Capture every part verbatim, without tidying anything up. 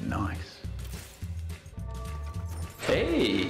Nice. Hey!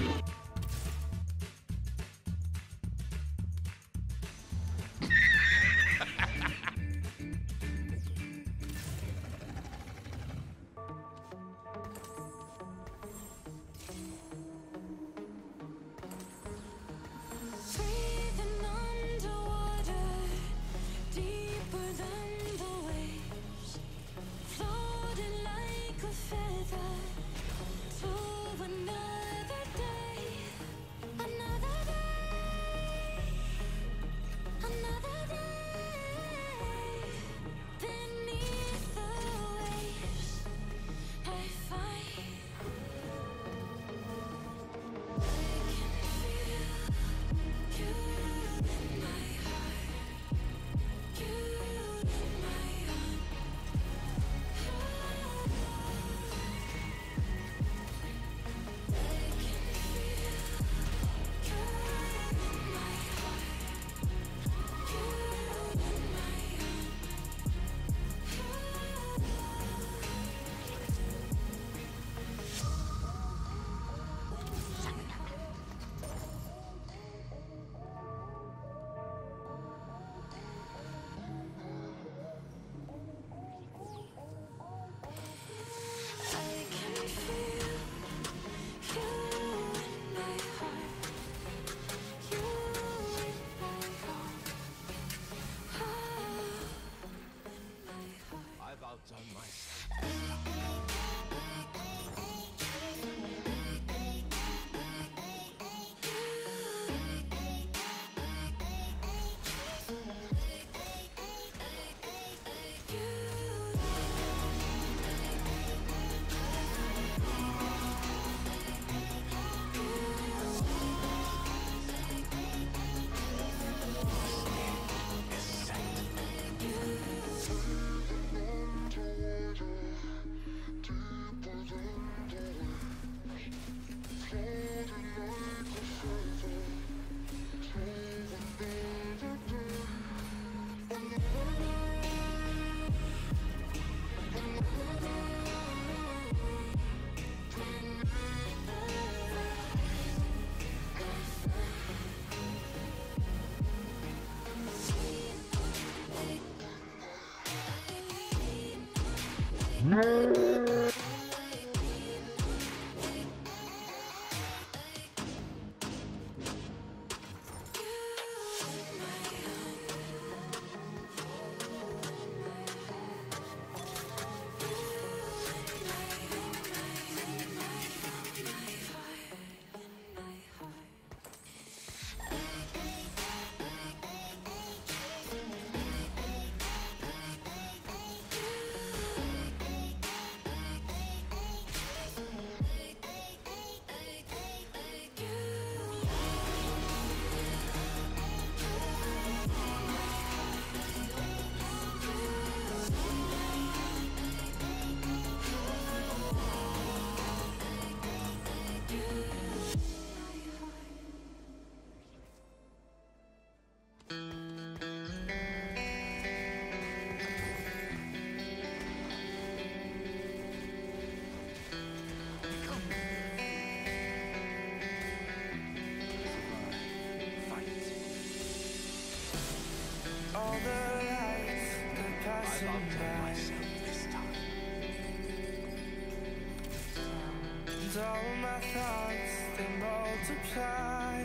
All my thoughts, they multiply.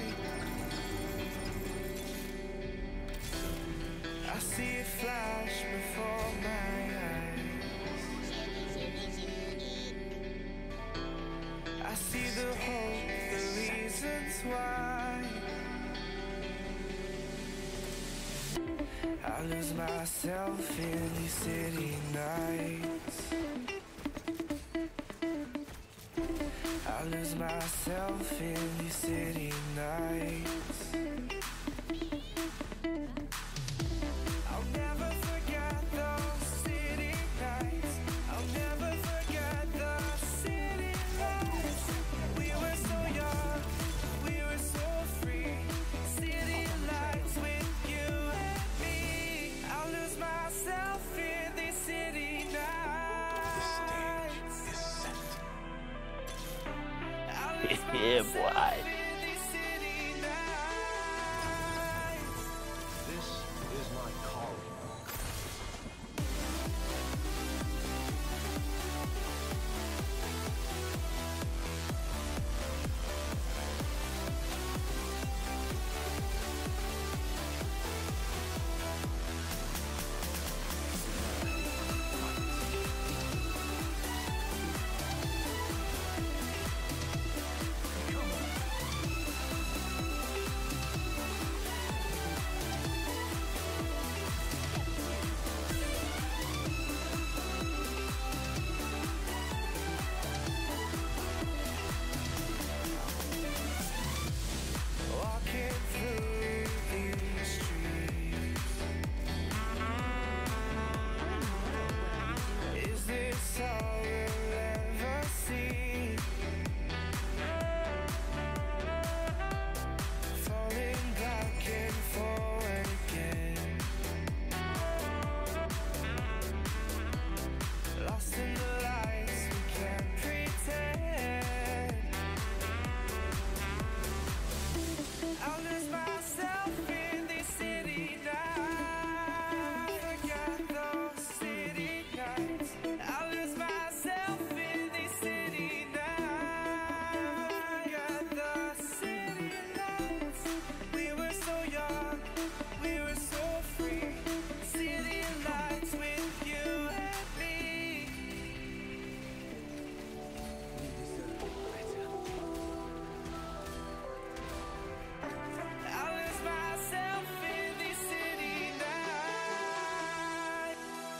I see it flash before my eyes. I see the hope, the reasons why. I lose myself in these city nights. I lose myself in these city nights. I'll never forget those city nights. I'll never forget those city nights. We were so young, we were so free. City lights with you and me. I'll lose myself in these city nights. Yeah, boy. This is my calling. Walking through these streets, is this all we'll ever see? Falling back and forward again, lost in the lights, we can't pretend. I'll lose myself in this city now. Forget those city nights. I'll lose myself in this city now. Forget the city lights. We were so young, we were so free. City lights with you and me. I'll lose myself in this city night.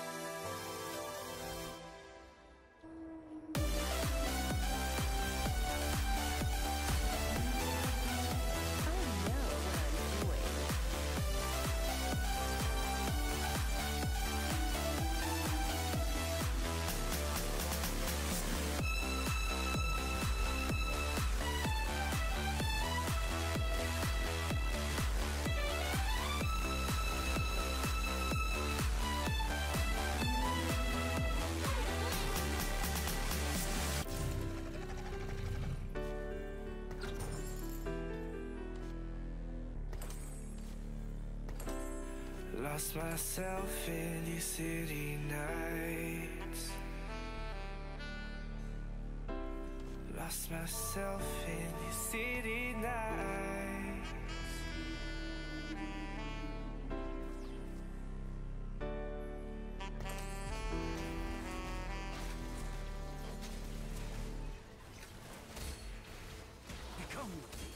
Lost myself in these city nights. Lost myself in these city nights. Become